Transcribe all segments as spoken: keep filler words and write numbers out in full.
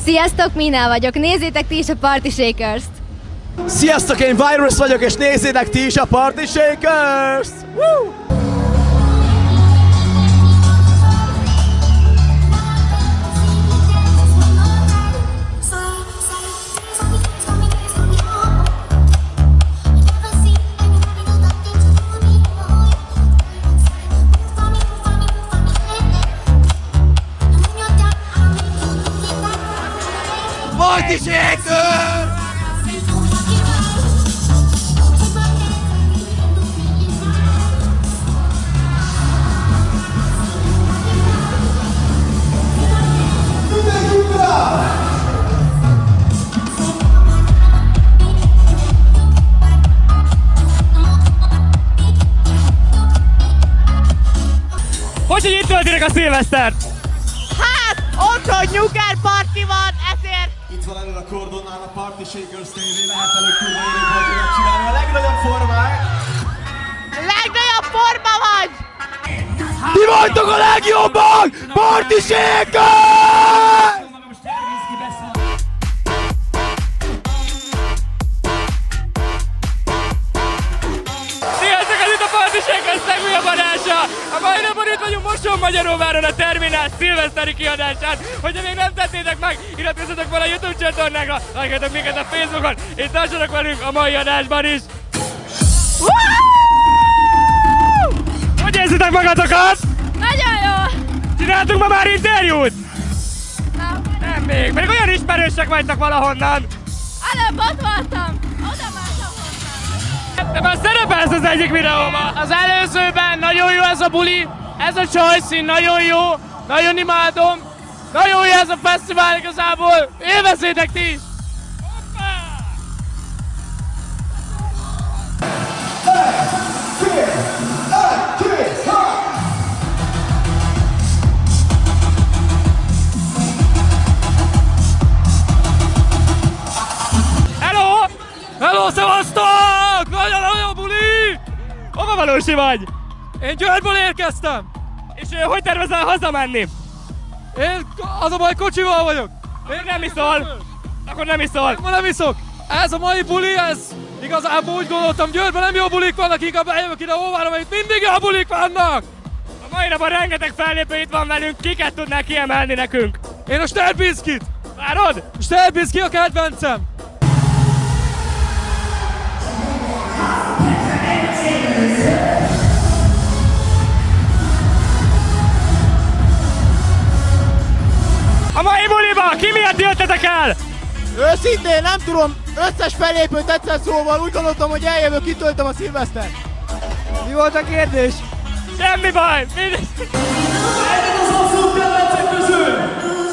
Sziasztok, Mina vagyok, nézzétek ti is a Party Shakers-t! Sziasztok, én Virus vagyok, és nézzétek ti is a Party Shakers! Woo! Party Shakers! Hogy, hogy itt töltitek a szilvesztert? Hát, otthon nyugger parti van, ezért... Itt van elő a kordonnál a Party Shakers té vé, lehet elő kurva élő partikat csinálni, a legnagyobb formák! Legnagyobb forma vagy! Ti vagytok a legjobbak! Party Shakers! Sziasztok, ez itt a Party Shakers legújabb adása! A mai napon itt vagyunk Mosonmagyaróváron a Terminál szilveszteri kiadásán. Hogyha még nem tettétek meg, iratkozzatok fel a YouTube csatornánkra, lájkoljatok minket a Facebookon, és tartsanak velünk a mai adásban is! Hogy érzitek magatokat? Nagyon jó! Csináltunk ma már interjút? Nem. Nem még, pedig olyan ismerősek vagytok valahonnan. Előbb ott voltam! Oda mentem hozzá! De már szerepelsz az egyik videóban. Az előzőben nagyon jó ez a buli, ez a csajszín nagyon jó, nagyon imádom, nagyon jó ez a fesztivál igazából, élvezzétek ti is! Hello! Hello, szevasztok! Nagyon-nagyon buli! Hova valósi vagy? Én Győrből érkeztem! És ö, hogy tervezel hazamenni? Én az a baj, kocsival vagyok! Én nem iszol! Akkor nem iszol! Ma nem iszok! Ez a mai buli, ez igazából úgy gondoltam, Győrben nem jó bulik vannak, inkább eljövök ide Óvára, mert itt mindig jó bulik vannak! A mai napon rengeteg fellépő itt van velünk, kiket tudnál kiemelni nekünk? Én a Sterbiskit! Várod? Sterbiski a kedvencem! A mai buliba ki miatt jöttetek el? Őszintén nem tudom, összes fellépőt egyszer szóval úgy gondoltam, hogy eljövök, kitöltöm a szilvesztert. Mi volt a kérdés? Semmi baj! Mind... Ez az abszolút kedvencek közül!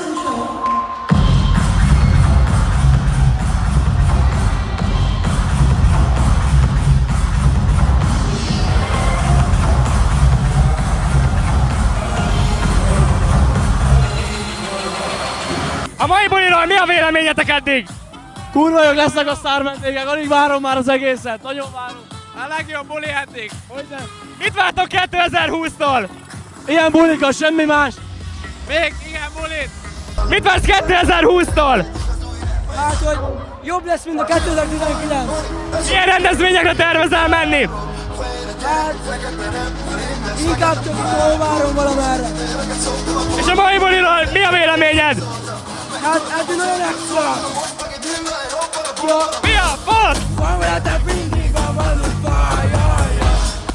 A mai buliról mi a véleményetek eddig? Kurva jók lesznek a sztárvendégek, alig várom már az egészet, nagyon várom! A legjobb buli eddig! Hogyne? Mit vártok kétezer-húsztól? Ilyen bulika, semmi más! Még igen bulit! Mit vársz kétezer-húsztól? Hát, hogy jobb lesz, mint a kétezer-tizenkilenc! Milyen rendezvényekre tervezel menni? Hát, inkább csak itt Óváron valamerre! És a mai buliról mi a véleményed? Hát, ez nagyon extra! Ja, Mi a fasz? van veletek mindig a valuta, jaj, jaj!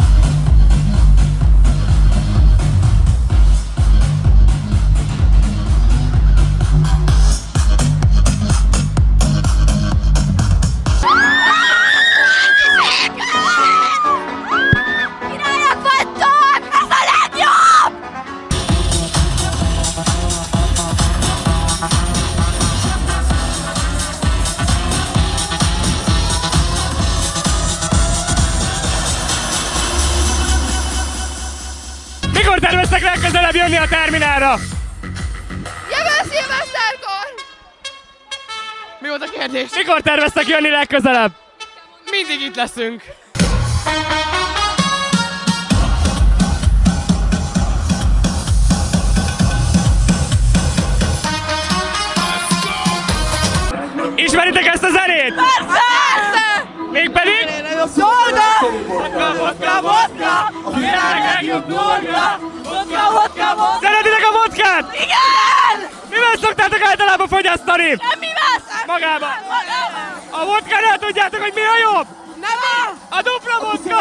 Királyak vagytok! Ez a legjobb! Mikor terveztek legközelebb jönni a Terminálra? Jövő szilveszterkor! Mi volt a kérdés? Mikor terveztek jönni legközelebb? Mindig itt leszünk. Ismeritek ezt a zenét? Persze! Mégpedig? Szóda! Vodka, vodka, vodka! A világ legjobb vodka! Vodka, vodka, vodka! Szeretitek a vodkát? Igen! Mivel szoktátok általában fogyasztani? Semmivel! Magában. Magában! A vodkánál tudjátok, hogy mi a jobb? Nem! A dupla vodka!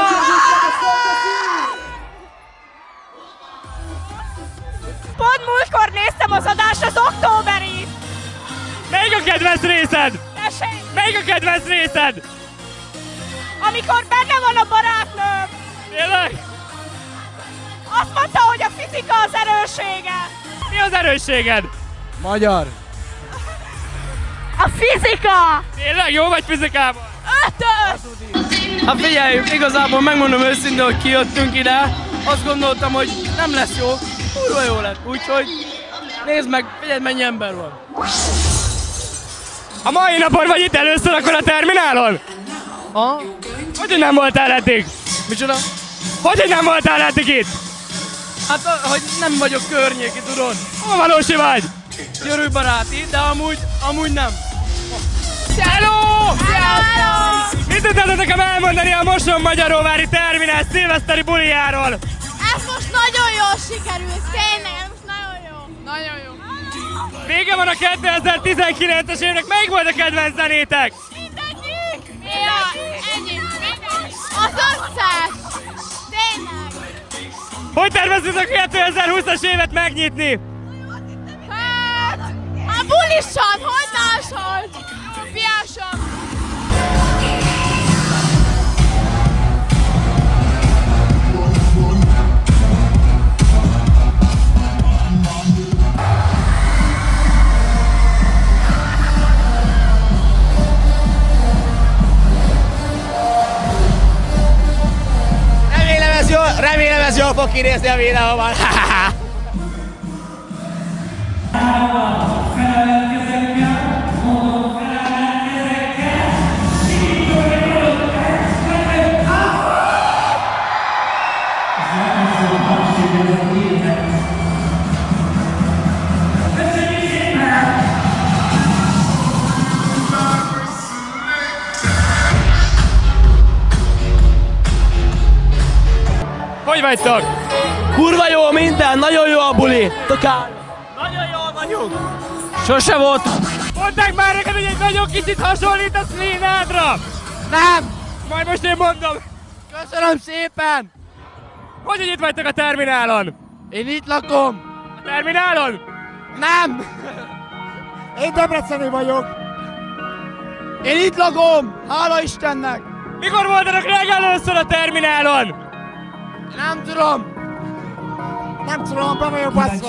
Pont múltkor néztem az adást, az októberi! Melyik a kedvenc részed? Tessék! Melyik a kedvenc részed? Amikor benne van a barátnőm! Tényleg? Azt mondta, hogy a fizika az erőssége! Mi az erősséged? Magyar. A fizika! Tényleg jó vagy fizikában? Ötös! Hát figyeljük, igazából megmondom őszintén, hogy kijöttünk ide, azt gondoltam, hogy nem lesz jó, kurva jó lett, úgyhogy nézd meg, figyelj, mennyi ember van. A mai napon vagy itt először akkor a terminálon? Aha, Hogy nem voltál eddig? micsoda? Hogy nem voltál eddig itt? Hát, hogy nem vagyok környéki, tudod? Hol valósi vagy? Györű baráti, de amúgy, amúgy nem. Hello! Hello! Mit tudnátok nekem elmondani a Mosonmagyaróvári terminál szilveszteri bulijáról? Ez most nagyon jól sikerült, tényleg, ez most nagyon jó. Nagyon jó. Vége van a kétezer-tizenkilences évnek, melyik volt a kedvenc zenétek? Mindegyik! Ja, ennyi. Az összes! Tényleg! Hogy tervezitek a kétezer-húszas évet megnyitni? Hát, a bulisan, hogy máshogy? Piáson! Remélem ez jól, remélem ez jól fog kinézni a videóban. Hogy vagytok? Kurva jó minden, nagyon jó a buli. Tokál. Nagyon jól vagyunk. Sose volt. Mondták már neked, hogy egy nagyon kicsit hasonlít a Szlinádra! Nem! Majd most én mondom! Köszönöm szépen! Hogy, hogy itt vagytok a terminálon? Én itt lakom! A terminálon? Nem! Én debreceni vagyok! Én itt lakom! Hála Istennek! Mikor voltatok legelőször a terminálon? Nem tudom! Nem tudom, be vagyok baszva!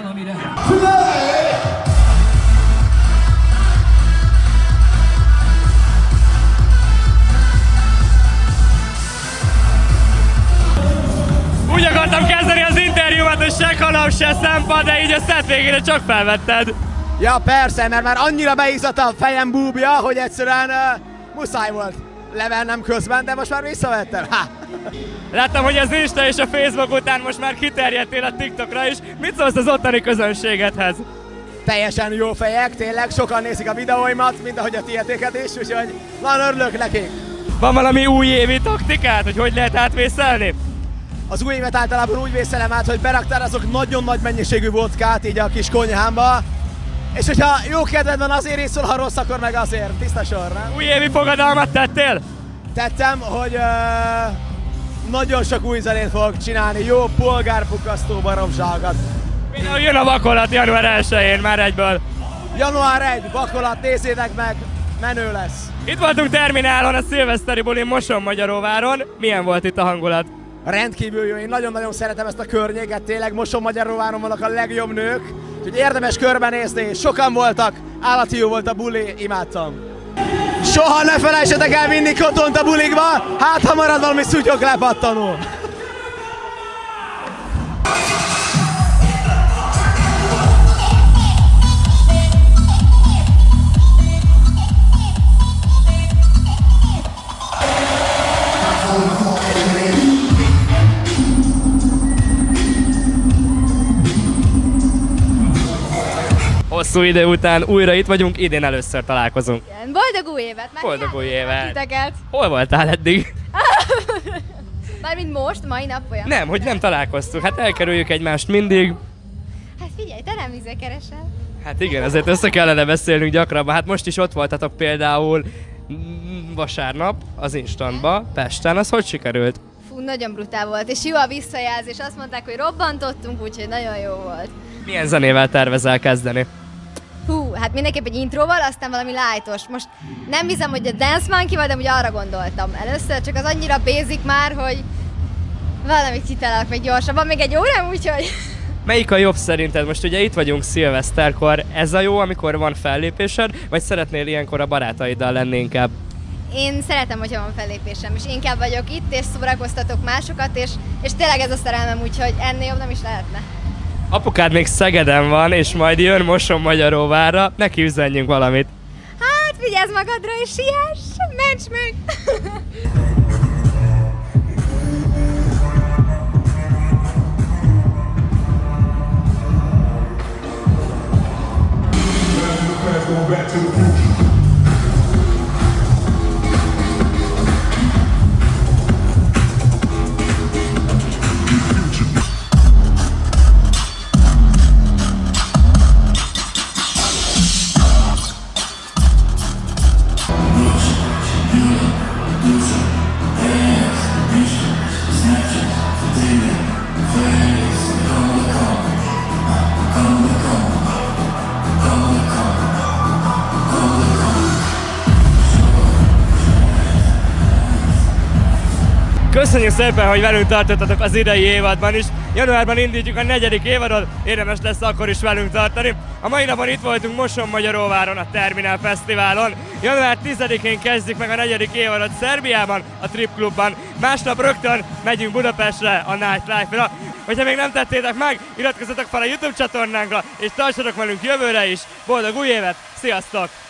Úgy akartam kezdeni az interjúmat, hogy se kalap, se szempa, de így a szett végére csak felvetted. Ja persze, mert már annyira beizzadt a fejem búbja, hogy egyszerűen uh, muszáj volt levennem közben, de most már visszavettem. Ha. Láttam, hogy az Insta és a Facebook után most már kiterjedtél a TikTokra is. Mit szólsz az ottani közönségedhez? Teljesen jó fejek, tényleg sokan nézik a videóimat, mint ahogy a tietéket is, úgyhogy nagyon örülök nekik. Van valami újévi taktikát, hogy hogy lehet átvészelni? Az új évet általában úgy vészelem át, hogy beraktál azok nagyon nagy mennyiségű vodkát így a kis konyhámba, és hogyha jó kedved van azért iszol, ha rossz, akkor meg azért. Tiszta sor, nem? Újévi fogadalmat tettél? Tettem, hogy uh, nagyon sok új zenét fogok csinálni, jó polgárpukasztó baromságokat. Például jön a vakolat január elsején már egyből. január elseje, vakolat, nézzétek meg, menő lesz. Itt voltunk terminálon a szilveszteri bulin Mosonmagyaróváron. Milyen volt itt a hangulat? Rendkívül jó, én nagyon-nagyon szeretem ezt a környéket, tényleg Mosonmagyaróváron vannak a legjobb nők, úgyhogy érdemes körbenézni, sokan voltak, állati jó volt a buli, imádtam. Soha ne felejtsetek el vinni kotont a bulikba, hát ha marad valami szutyok lepattanó. hosszú idő után újra itt vagyunk, idén először találkozunk. Igen, boldog új évet! Már Boldog új évet! Titeket. Hol voltál eddig? Mármint most, mai nap olyan. Nem, hogy nem találkoztunk. Hát elkerüljük egymást mindig. Hát figyelj, te nem izé keresel. Hát igen, ezért össze kellene beszélnünk gyakrabban. Hát most is ott voltatok például mm, vasárnap az Instantba, Pesten. Az hogy sikerült? Fú, nagyon brutál volt, és jó a visszajelzés. Azt mondták, hogy robbantottunk, úgyhogy nagyon jó volt. Milyen zenével tervezel kezdeni? Hú, hát mindenképp egy intróval, aztán valami lightos. Most nem hiszem, hogy a Dance Monkey-val, de ugye arra gondoltam. Először csak az annyira basic már, hogy valamit kitalálok még gyorsan. Van még egy órám, úgyhogy... Melyik a jobb szerinted? Most ugye itt vagyunk szilveszterkor. Ez a jó, amikor van fellépésed, vagy szeretnél ilyenkor a barátaiddal lenni inkább? Én szeretem, hogyha van fellépésem, és inkább vagyok itt, és szórakoztatok másokat, és, és tényleg ez a szerelmem, úgyhogy ennél jobb nem is lehetne. Apukád még Szegeden van, és majd jön Mosonmagyaróvárra, neki üzenjünk valamit. Hát vigyázz magadra, és siess! Ments meg! Köszönjük szépen, hogy velünk tartottatok az idei évadban is. Januárban indítjuk a negyedik évadot, érdemes lesz akkor is velünk tartani. A mai napon itt voltunk Mosonmagyaróváron a Terminál Fesztiválon. január tizedikén kezdjük meg a negyedik évadot Szerbiában, a Trip Clubban. Másnap rögtön megyünk Budapestre a Nightlife-ra. Hogyha még nem tettétek meg, iratkozzatok fel a YouTube csatornánkra, és tartsatok velünk jövőre is. Boldog új évet, sziasztok!